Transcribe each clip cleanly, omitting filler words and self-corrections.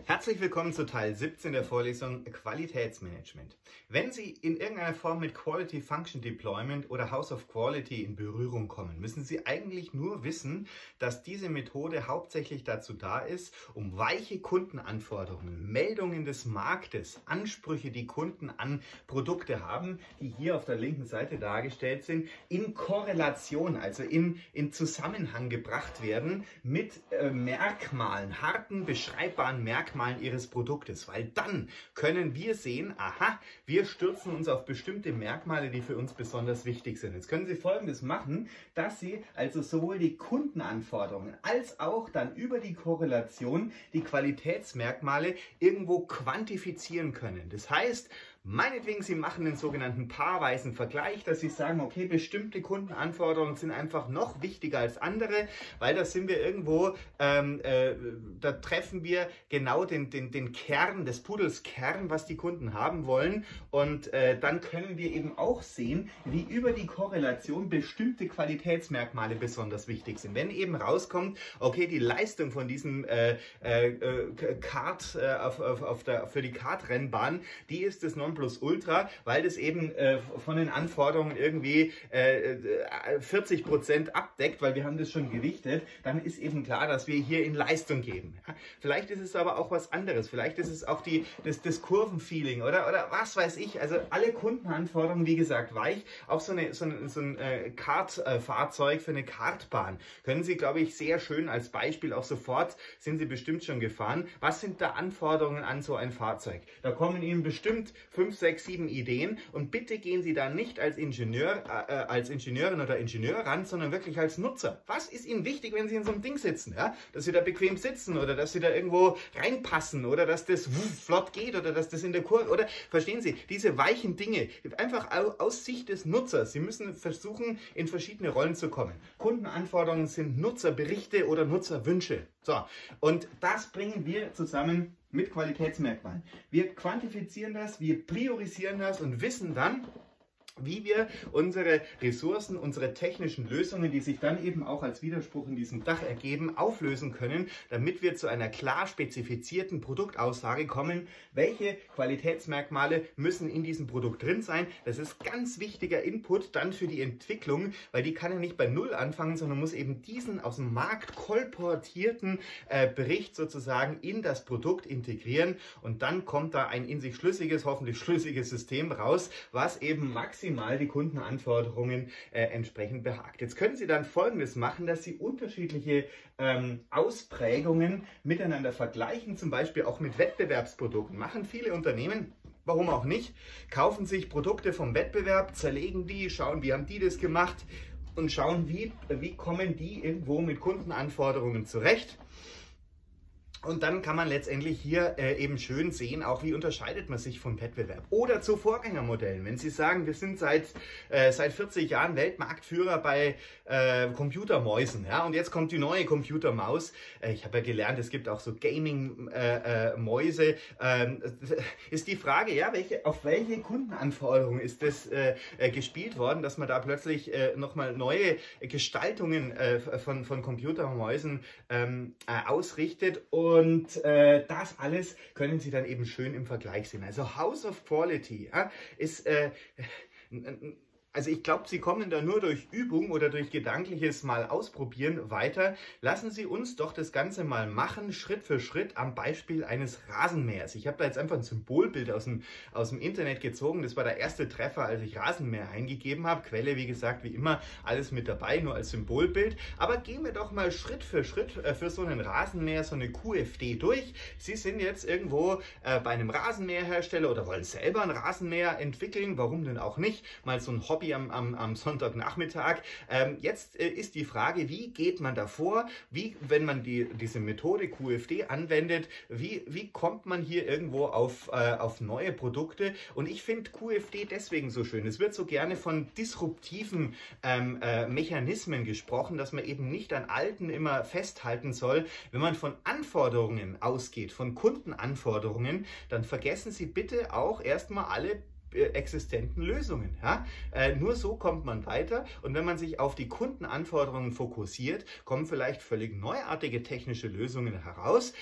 Herzlich willkommen zu Teil 17 der Vorlesung Qualitätsmanagement. Wenn Sie in irgendeiner Form mit Quality Function Deployment oder House of Quality in Berührung kommen, müssen Sie eigentlich nur wissen, dass diese Methode hauptsächlich dazu da ist, um weiche Kundenanforderungen, Meldungen des Marktes, Ansprüche, die Kunden an Produkte haben, die hier auf der linken Seite dargestellt sind, in Korrelation, also in Zusammenhang gebracht werden mit Merkmalen, harten, beschreibbaren Merkmalen Ihres Produktes, weil dann können wir sehen, aha, wir stürzen uns auf bestimmte Merkmale, die für uns besonders wichtig sind. Jetzt können Sie Folgendes machen, dass Sie also sowohl die Kundenanforderungen als auch dann über die Korrelation die Qualitätsmerkmale irgendwo quantifizieren können. Das heißt, meinetwegen, Sie machen den sogenannten paarweisen Vergleich, dass Sie sagen, okay, bestimmte Kundenanforderungen sind einfach noch wichtiger als andere, weil da sind wir irgendwo, da treffen wir genau den Kern, des Pudels Kern, was die Kunden haben wollen, und dann können wir eben auch sehen, wie über die Korrelation bestimmte Qualitätsmerkmale besonders wichtig sind. Wenn eben rauskommt, okay, die Leistung von diesem Kart für die Kartrennbahn, die ist das Nonplusultra, weil das eben von den Anforderungen irgendwie 40% abdeckt, weil wir haben das schon gewichtet, dann ist eben klar, dass wir hier in Leistung geben. Ja? Vielleicht ist es aber auch was anderes, vielleicht ist es auch das Kurvenfeeling oder was weiß ich, also alle Kundenanforderungen, wie gesagt, weich, auch so ein Kartfahrzeug für eine Kartbahn können Sie, glaube ich, sehr schön als Beispiel, auch sofort sind Sie bestimmt schon gefahren. Was sind da Anforderungen an so ein Fahrzeug? Da kommen Ihnen bestimmt 5, 6, 7 Ideen, und bitte gehen Sie da nicht als Ingenieur, als Ingenieurin oder Ingenieur ran, sondern wirklich als Nutzer. Was ist Ihnen wichtig, wenn Sie in so einem Ding sitzen? Ja? Dass Sie da bequem sitzen oder dass Sie da irgendwo reinpassen oder dass das flott geht oder dass das in der Kurve, oder verstehen Sie, diese weichen Dinge, einfach aus Sicht des Nutzers. Sie müssen versuchen, in verschiedene Rollen zu kommen. Kundenanforderungen sind Nutzerberichte oder Nutzerwünsche. So, und das bringen wir zusammen mit Qualitätsmerkmalen. Wir quantifizieren das, wir priorisieren das und wissen dann, wie wir unsere Ressourcen, unsere technischen Lösungen, die sich dann eben auch als Widerspruch in diesem Dach ergeben, auflösen können, damit wir zu einer klar spezifizierten Produktaussage kommen, welche Qualitätsmerkmale müssen in diesem Produkt drin sein. Das ist ganz wichtiger Input dann für die Entwicklung, weil die kann ja nicht bei Null anfangen, sondern muss eben diesen aus dem Markt kolportierten Bericht sozusagen in das Produkt integrieren, und dann kommt da ein in sich schlüssiges, hoffentlich schlüssiges System raus, was eben maximal die Kundenanforderungen entsprechend behagt. Jetzt können Sie dann Folgendes machen, dass Sie unterschiedliche Ausprägungen miteinander vergleichen, zum Beispiel auch mit Wettbewerbsprodukten. Machen viele Unternehmen, warum auch nicht, kaufen sich Produkte vom Wettbewerb, zerlegen die, schauen, wie haben die das gemacht und schauen, wie kommen die irgendwo mit Kundenanforderungen zurecht. Und dann kann man letztendlich hier eben schön sehen, auch wie unterscheidet man sich vom Wettbewerb. Oder zu Vorgängermodellen. Wenn Sie sagen, wir sind seit 40 Jahren Weltmarktführer bei Computermäusen, ja, und jetzt kommt die neue Computermaus. Ich habe ja gelernt, es gibt auch so Gaming-Mäuse. Ist die Frage, ja, auf welche Kundenanforderungen ist das gespielt worden, dass man da plötzlich nochmal neue Gestaltungen von Computermäusen ausrichtet. Und das alles können Sie dann eben schön im Vergleich sehen. Also House of Quality, ja, ist, also ich glaube, Sie kommen da nur durch Übung oder durch gedankliches Mal ausprobieren weiter. Lassen Sie uns doch das Ganze mal machen, Schritt für Schritt, am Beispiel eines Rasenmähers. Ich habe da jetzt einfach ein Symbolbild aus dem Internet gezogen. Das war der erste Treffer, als ich Rasenmäher eingegeben habe. Quelle, wie gesagt, wie immer, alles mit dabei, nur als Symbolbild. Aber gehen wir doch mal Schritt für Schritt für so einen Rasenmäher, so eine QFD durch. Sie sind jetzt irgendwo bei einem Rasenmäherhersteller oder wollen selber einen Rasenmäher entwickeln. Warum denn auch nicht? Mal so ein Hobby am Sonntagnachmittag. Jetzt ist die Frage, wie geht man davor? Wenn man diese Methode QFD anwendet, wie kommt man hier irgendwo auf neue Produkte? Und ich finde QFD deswegen so schön. Es wird so gerne von disruptiven Mechanismen gesprochen, dass man eben nicht an alten immer festhalten soll. Wenn man von Anforderungen ausgeht, von Kundenanforderungen, dann vergessen Sie bitte auch erstmal alle existenten Lösungen. Ja? Nur so kommt man weiter, und wenn man sich auf die Kundenanforderungen fokussiert, kommen vielleicht völlig neuartige technische Lösungen heraus,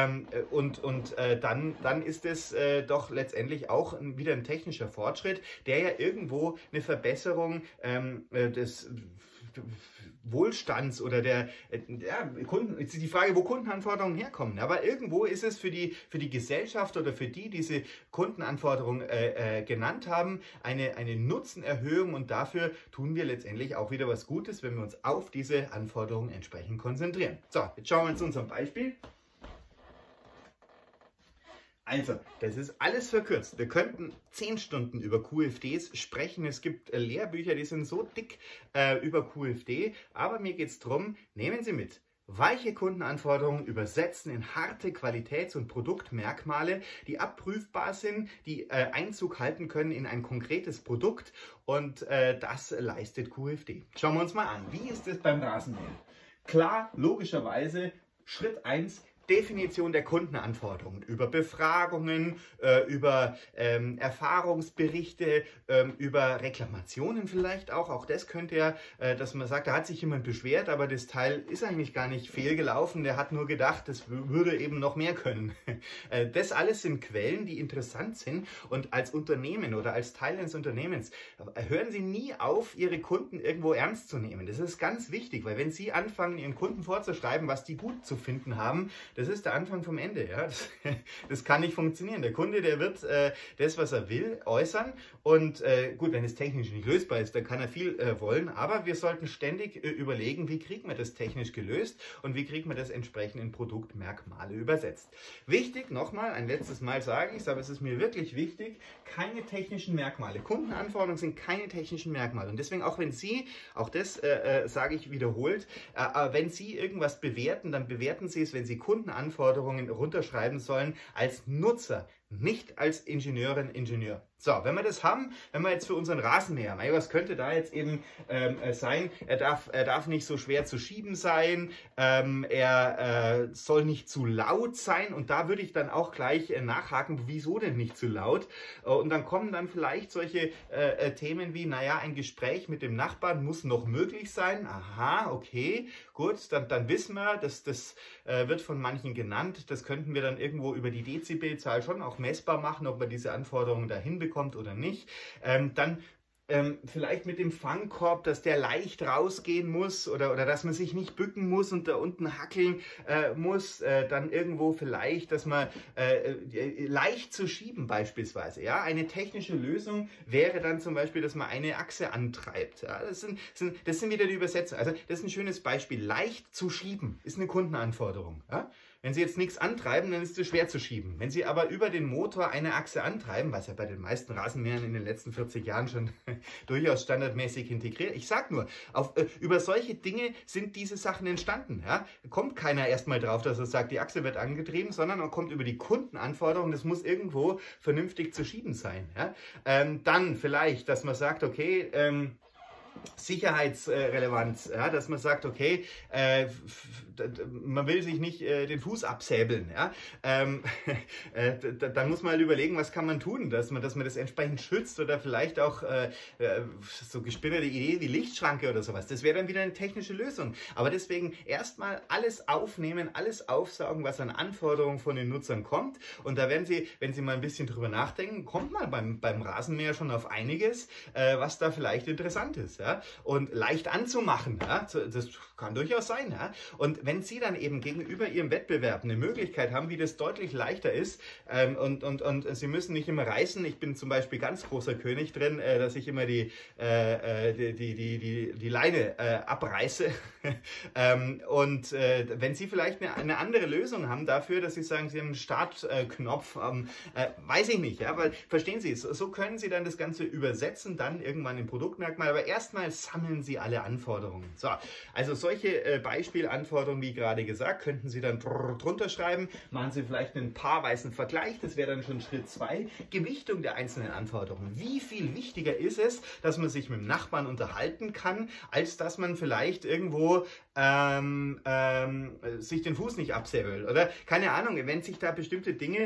dann ist es doch letztendlich auch wieder ein technischer Fortschritt, der ja irgendwo eine Verbesserung des Wohlstands oder der Kunden, ist die Frage, wo Kundenanforderungen herkommen. Aber irgendwo ist es für die Gesellschaft oder für die diese Kundenanforderungen genannt haben, eine Nutzenerhöhung, und dafür tun wir letztendlich auch wieder was Gutes, wenn wir uns auf diese Anforderungen entsprechend konzentrieren. So, jetzt schauen wir uns unser Beispiel. Also, das ist alles verkürzt. Wir könnten 10 Stunden über QFDs sprechen. Es gibt Lehrbücher, die sind so dick über QFD. Aber mir geht es darum, nehmen Sie mit. Weiche Kundenanforderungen übersetzen in harte Qualitäts- und Produktmerkmale, die abprüfbar sind, die Einzug halten können in ein konkretes Produkt. Und das leistet QFD. Schauen wir uns mal an. Wie ist es beim Rasenmähen? Klar, logischerweise, Schritt 1. Definition der Kundenanforderungen über Befragungen, über Erfahrungsberichte, über Reklamationen vielleicht auch. Auch das könnte ja, dass man sagt, da hat sich jemand beschwert, aber das Teil ist eigentlich gar nicht fehlgelaufen. Der hat nur gedacht, das würde eben noch mehr können. Das alles sind Quellen, die interessant sind, und als Unternehmen oder als Teil eines Unternehmens hören Sie nie auf, Ihre Kunden irgendwo ernst zu nehmen. Das ist ganz wichtig, weil wenn Sie anfangen, Ihren Kunden vorzuschreiben, was die gut zu finden haben, das ist der Anfang vom Ende. Ja? Das kann nicht funktionieren. Der Kunde, der wird das, was er will, äußern. Und gut, wenn es technisch nicht lösbar ist, dann kann er viel wollen. Aber wir sollten ständig überlegen, wie kriegt man das technisch gelöst und wie kriegt man das entsprechend in Produktmerkmale übersetzt. Wichtig, nochmal, ein letztes Mal sage ich es, aber es ist mir wirklich wichtig, keine technischen Merkmale. Kundenanforderungen sind keine technischen Merkmale. Und deswegen, auch wenn Sie, auch das sage ich wiederholt, wenn Sie irgendwas bewerten, dann bewerten Sie es, wenn Sie Kundenanforderungen runterschreiben sollen, als Nutzer, nicht als Ingenieurin, Ingenieur. So, wenn wir das haben, wenn wir jetzt für unseren Rasenmäher, was könnte da jetzt eben sein? Er darf nicht so schwer zu schieben sein, er soll nicht zu laut sein, und da würde ich dann auch gleich nachhaken, wieso denn nicht zu laut? Und dann kommen dann vielleicht solche Themen wie, naja, ein Gespräch mit dem Nachbarn muss noch möglich sein. Aha, okay, gut, dann wissen wir, das wird von manchen genannt, das könnten wir dann irgendwo über die Dezibelzahl schon auch messbar machen, ob man diese Anforderungen dahin bekommt oder nicht. Dann vielleicht mit dem Fangkorb, dass der leicht rausgehen muss, oder dass man sich nicht bücken muss und da unten hackeln muss. Dann irgendwo vielleicht, dass man leicht zu schieben beispielsweise. Ja? Eine technische Lösung wäre dann zum Beispiel, dass man eine Achse antreibt. Ja? Das sind wieder die Übersetzungen. Also das ist ein schönes Beispiel. Leicht zu schieben ist eine Kundenanforderung. Ja? Wenn Sie jetzt nichts antreiben, dann ist es schwer zu schieben. Wenn Sie aber über den Motor eine Achse antreiben, was ja bei den meisten Rasenmähern in den letzten 40 Jahren schon durchaus standardmäßig integriert, ich sage nur, über solche Dinge sind diese Sachen entstanden. Ja? Kommt keiner erstmal drauf, dass er sagt, die Achse wird angetrieben, sondern man kommt über die Kundenanforderungen, das muss irgendwo vernünftig zu schieben sein. Ja? Dann vielleicht, dass man sagt, okay, Sicherheitsrelevanz, ja, dass man sagt, okay, man will sich nicht den Fuß absäbeln, ja, dann muss man halt überlegen, was kann man tun, dass man das entsprechend schützt, oder vielleicht auch so gespinnerte Idee wie Lichtschranke oder sowas. Das wäre dann wieder eine technische Lösung. Aber deswegen erstmal alles aufnehmen, alles aufsaugen, was an Anforderungen von den Nutzern kommt. Und da werden Sie, wenn Sie mal ein bisschen drüber nachdenken, kommt man beim Rasenmäher schon auf einiges, was da vielleicht interessant ist. Ja? Und leicht anzumachen, ja? Das kann durchaus sein. Ja? Und wenn Sie dann eben gegenüber Ihrem Wettbewerb eine Möglichkeit haben, wie das deutlich leichter ist, und Sie müssen nicht immer reißen. Ich bin zum Beispiel ganz großer König drin, dass ich immer die Leine abreiße. Und wenn Sie vielleicht eine andere Lösung haben dafür, dass Sie sagen, Sie haben einen Startknopf, weiß ich nicht, ja? Weil, verstehen Sie es, so können Sie dann das Ganze übersetzen, dann irgendwann im Produktmerkmal, aber erstmal sammeln Sie alle Anforderungen. So, also solche Beispielanforderungen, wie gerade gesagt, könnten Sie dann drunter schreiben. Machen Sie vielleicht einen paarweisen Vergleich, das wäre dann schon Schritt 2. Gewichtung der einzelnen Anforderungen. Wie viel wichtiger ist es, dass man sich mit dem Nachbarn unterhalten kann, als dass man vielleicht irgendwo sich den Fuß nicht absäbelt oder keine Ahnung, wenn sich da bestimmte Dinge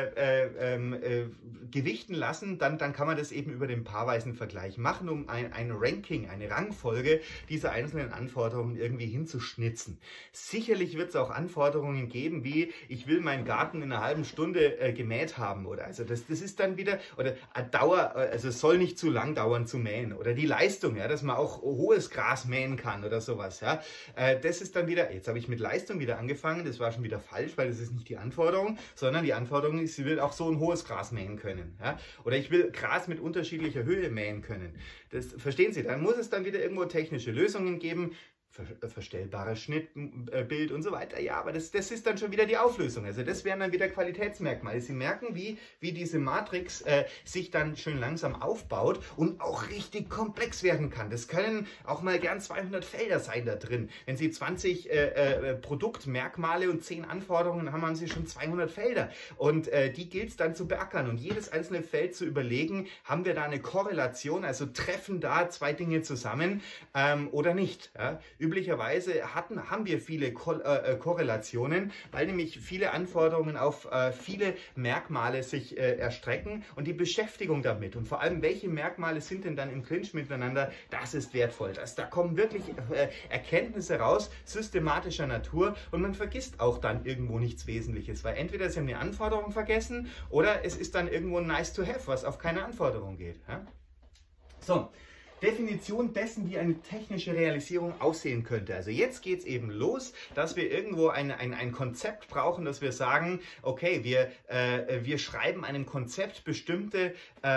gewichten lassen, dann kann man das eben über den paarweisen Vergleich machen, um ein Ranking, eine Rangfolge dieser einzelnen Anforderungen irgendwie hinzuschnitzen. Sicherlich wird es auch Anforderungen geben, wie ich will meinen Garten in einer halben Stunde gemäht haben oder also das ist dann wieder oder Dauer, also es soll nicht zu lang dauern zu mähen oder die Leistung, ja, dass man auch hohes Gras mähen kann oder sowas, ja. Das ist dann wieder, jetzt habe ich mit Leistung wieder angefangen, das war schon wieder falsch, weil das ist nicht die Anforderung, sondern die Anforderung ist, sie will auch so ein hohes Gras mähen können. Ja? Oder ich will Gras mit unterschiedlicher Höhe mähen können. Das verstehen Sie, dann muss es dann wieder irgendwo technische Lösungen geben, verstellbares Schnittbild und so weiter. Ja, aber das ist dann schon wieder die Auflösung. Also das wären dann wieder Qualitätsmerkmale. Sie merken, wie diese Matrix sich dann schön langsam aufbaut und auch richtig komplex werden kann. Das können auch mal gern 200 Felder sein da drin. Wenn Sie 20 Produktmerkmale und 10 Anforderungen haben, haben Sie schon 200 Felder. Und die gilt es dann zu beackern und jedes einzelne Feld zu überlegen, haben wir da eine Korrelation, also treffen da zwei Dinge zusammen oder nicht. Ja? Üblicherweise haben wir viele Korrelationen, weil nämlich viele Anforderungen auf viele Merkmale sich erstrecken und die Beschäftigung damit und vor allem, welche Merkmale sind denn dann im Clinch miteinander, das ist wertvoll. Da kommen wirklich Erkenntnisse raus, systematischer Natur und man vergisst auch dann irgendwo nichts Wesentliches, weil entweder Sie haben eine Anforderung vergessen oder es ist dann irgendwo ein nice to have, was auf keine Anforderung geht. Ja? So. Definition dessen, wie eine technische Realisierung aussehen könnte. Also jetzt geht es eben los, dass wir irgendwo ein Konzept brauchen, dass wir sagen, okay, wir schreiben einem Konzept bestimmte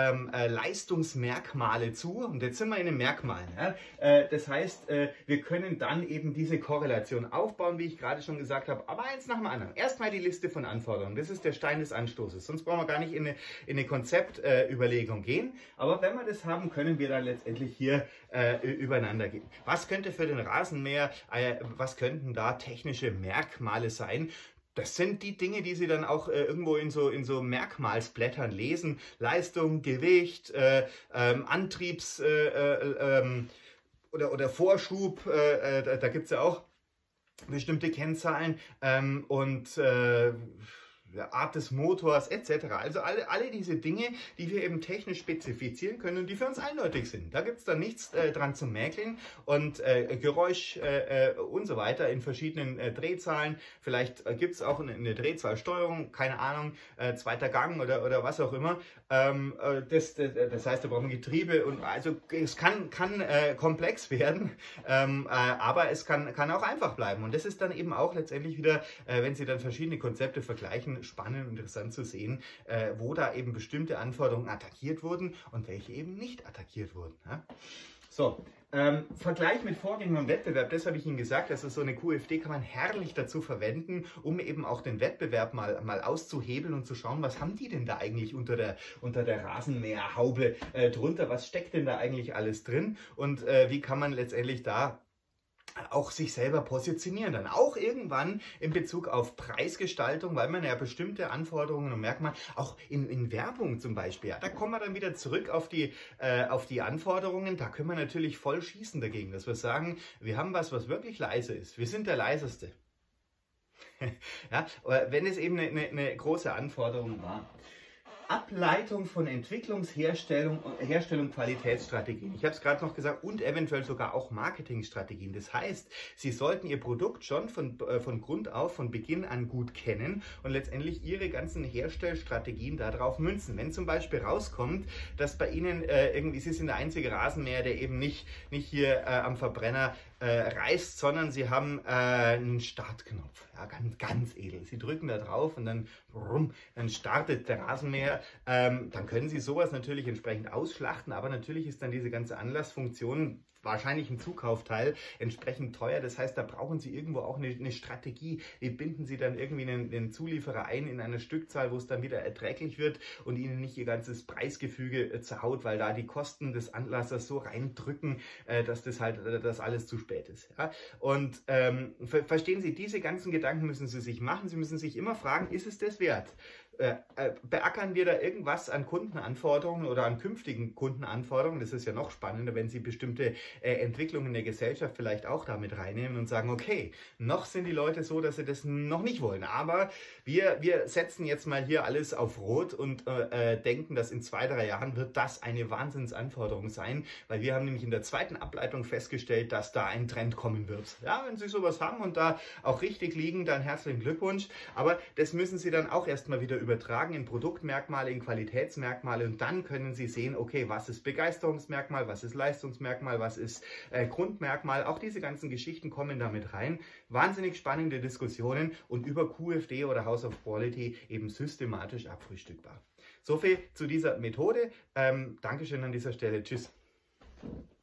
Leistungsmerkmale zu und jetzt sind wir in den Merkmalen. Ja? Das heißt, wir können dann eben diese Korrelation aufbauen, wie ich gerade schon gesagt habe, aber eins nach dem anderen. Erstmal die Liste von Anforderungen, das ist der Stein des Anstoßes, sonst brauchen wir gar nicht in eine Konzeptüberlegung gehen, aber wenn wir das haben, können wir dann letztendlich hier übereinander gehen. Was könnte für den Rasenmäher, was könnten da technische Merkmale sein? Das sind die Dinge, die Sie dann auch irgendwo in so Merkmalsblättern lesen. Leistung, Gewicht, Antriebs- oder Vorschub, da gibt es ja auch bestimmte Kennzahlen Art des Motors etc. Also alle diese Dinge, die wir eben technisch spezifizieren können und die für uns eindeutig sind. Da gibt es dann nichts dran zu mäkeln und Geräusch und so weiter in verschiedenen Drehzahlen. Vielleicht gibt es auch eine Drehzahlsteuerung, keine Ahnung, zweiter Gang oder was auch immer. Das heißt, da brauchen wir Getriebe und also es kann komplex werden, aber es kann auch einfach bleiben. Und das ist dann eben auch letztendlich wieder, wenn Sie dann verschiedene Konzepte vergleichen, spannend und interessant zu sehen, wo da eben bestimmte Anforderungen attackiert wurden und welche eben nicht attackiert wurden. Ja? So, Vergleich mit Vorgängen im Wettbewerb, das habe ich Ihnen gesagt, also so eine QFD kann man herrlich dazu verwenden, um eben auch den Wettbewerb mal auszuhebeln und zu schauen, was haben die denn da eigentlich unter der Rasenmäherhaube drunter, was steckt denn da eigentlich alles drin und wie kann man letztendlich da auch sich selber positionieren, dann auch irgendwann in Bezug auf Preisgestaltung, weil man ja bestimmte Anforderungen und Merkmale, auch in Werbung zum Beispiel, ja, da kommen wir dann wieder zurück auf die Anforderungen, da können wir natürlich voll schießen dagegen, dass wir sagen, wir haben was wirklich leise ist, wir sind der Leiseste. Ja, wenn es eben eine große Anforderung war. Ableitung von Herstellung, Qualitätsstrategien. Ich habe es gerade noch gesagt und eventuell sogar auch Marketingstrategien. Das heißt, Sie sollten Ihr Produkt schon von Grund auf, von Beginn an gut kennen und letztendlich Ihre ganzen Herstellstrategien darauf münzen. Wenn zum Beispiel rauskommt, dass bei Ihnen irgendwie, Sie sind der einzige Rasenmäher, der eben nicht hier am Verbrenner reißt, sondern Sie haben einen Startknopf. Ja, ganz edel. Sie drücken da drauf und dann startet der Rasenmäher. Dann können Sie sowas natürlich entsprechend ausschlachten, aber natürlich ist dann diese ganze Anlassfunktion wahrscheinlich ein Zukaufteil entsprechend teuer. Das heißt, da brauchen Sie irgendwo auch eine Strategie. Wie binden Sie dann irgendwie einen Zulieferer ein in einer Stückzahl, wo es dann wieder erträglich wird und Ihnen nicht Ihr ganzes Preisgefüge zerhaut, weil da die Kosten des Anlassers so reindrücken, dass das alles zu spät ist. Ja? Und verstehen Sie, diese ganzen Gedanken müssen Sie sich machen. Sie müssen sich immer fragen, ist es das wert? beackern wir da irgendwas an Kundenanforderungen oder an künftigen Kundenanforderungen? Das ist ja noch spannender, wenn Sie bestimmte Entwicklungen der Gesellschaft vielleicht auch damit reinnehmen und sagen, okay, noch sind die Leute so, dass sie das noch nicht wollen, aber wir setzen jetzt mal hier alles auf Rot und denken, dass in 2, 3 Jahren wird das eine Wahnsinnsanforderung sein, weil wir haben nämlich in der zweiten Ableitung festgestellt, dass da ein Trend kommen wird. Ja, wenn Sie sowas haben und da auch richtig liegen, dann herzlichen Glückwunsch, aber das müssen Sie dann auch erstmal wieder übertragen in Produktmerkmale, in Qualitätsmerkmale und dann können Sie sehen, okay, was ist Begeisterungsmerkmal, was ist Leistungsmerkmal, was ist Grundmerkmal. Auch diese ganzen Geschichten kommen damit rein. Wahnsinnig spannende Diskussionen und über QFD oder House of Quality eben systematisch abfrühstückbar. So viel zu dieser Methode. Dankeschön an dieser Stelle. Tschüss.